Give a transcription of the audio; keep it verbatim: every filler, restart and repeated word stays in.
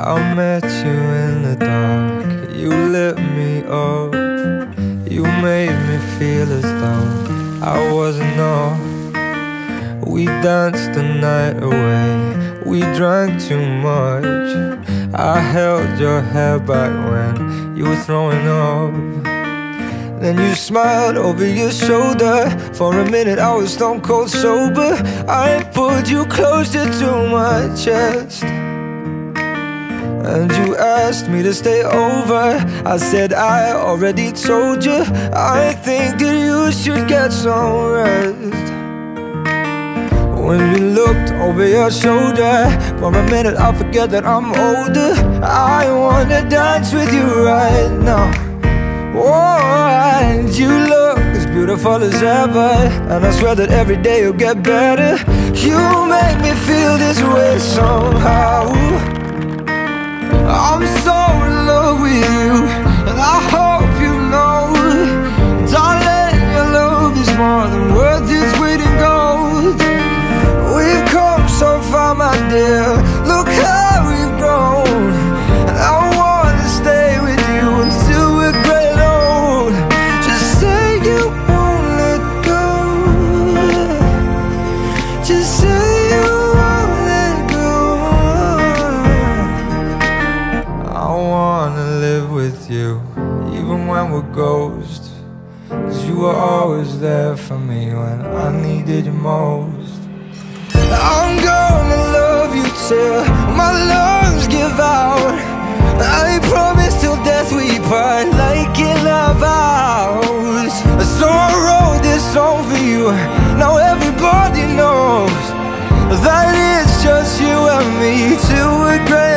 I met you in the dark, you lit me up. You made me feel as though I wasn't off. We danced the night away, we drank too much. I held your hair back when you were throwing up. Then you smiled over your shoulder. For a minute I was stone cold sober. I pulled you closer to my chest, and you asked me to stay over. I said I already told you, I think that you should get some rest. When you looked over your shoulder, for a minute I forget that I'm older. I wanna dance with you right now. Oh, and you look as beautiful as ever, and I swear that every day you'll get better. You make me feel this way somehow. I'm so in love with you, and I hope you know, darling, your love is more than worth its weight in gold. We've come so far, my dear, look how we've grown. And I wanna stay with you until we're gray and old. Just say you won't let go. Just say you won't let go. I wanna live with you, even when we're ghosts, 'cause you were always there for me when I needed you most. I'm gonna love you till my lungs give out. I promise till death we part, like in our vows. So I wrote this song for you, now everybody knows that it's just you and me till we're gray